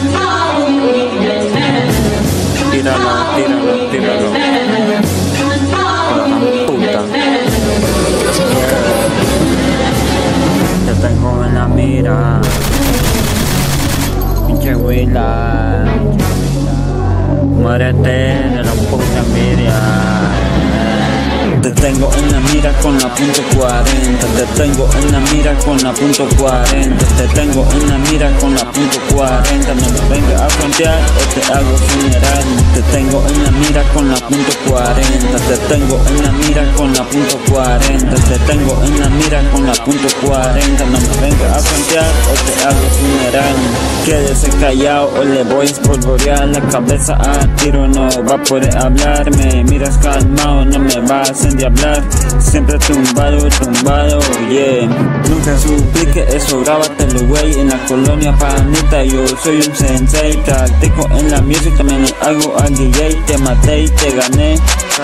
Tíralo, tíralo, tíralo. Puta. Te tengo en la mira. Pinche huila. Muérete de la puta envidia. Te tengo en la mira con la punto .40. Te tengo en la mira con la punto .40. Te tengo en la mira con la punto .40. No me vengas a frontear o te hago funeral. Te tengo en la mira con la punto .40. Te tengo en la mira con la punto .40. Te tengo en la mira con la punto .40. No me vengas a frontear o te hago funeral. Quédese callado o le voy a espolvorear la cabeza a tiro. No va a poder hablarme. Miras calmado, no me vas a hablar, siempre tumbado, yeah. Nunca suplique eso, grábatelo, güey. En la colonia panita, yo soy un sensei. Practico en la música, me hago a DJ. Te maté y te gané.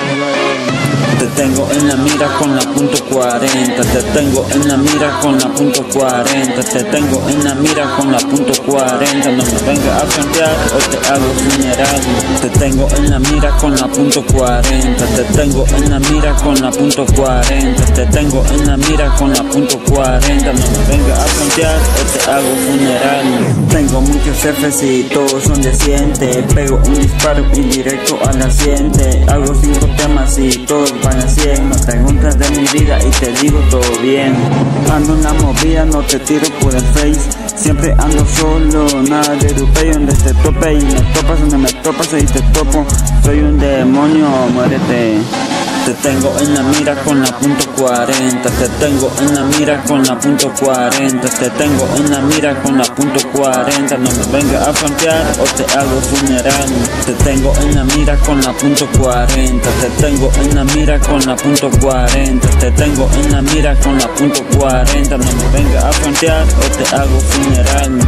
Te tengo en la mira con la punto .40. Te tengo en la mira con la punto .40. Te tengo en la mira con la punto .40. No me vengas a frontear o te hago funeral. Te tengo en la mira con la punto .40. Te tengo en la mira con la punto .40. Te tengo en la mira con la punto .40. No me vengas a frontear o te hago funeral. Tengo muchos jefes y todos son decentes. Pego un disparo y directo a la siente. Hago 5 temas y todos van a 100. Me preguntas de mi vida y te digo todo bien. Ando en la movida, no te tiro por el face. Siempre ando solo, nada de europeo donde te tope. Y me topas donde me topas y te topo. Soy un demonio, muérete. Te tengo en la mira con la punto .40. Te tengo en la mira con la punto .40. Te tengo en la mira con la punto .40. No me vengas a frontear o te hago funeral. Te tengo en la mira con la punto .40. Te tengo en la mira con la punto .40. Te tengo en la mira con la punto .40. No me vengas a frontear o te hago funeral.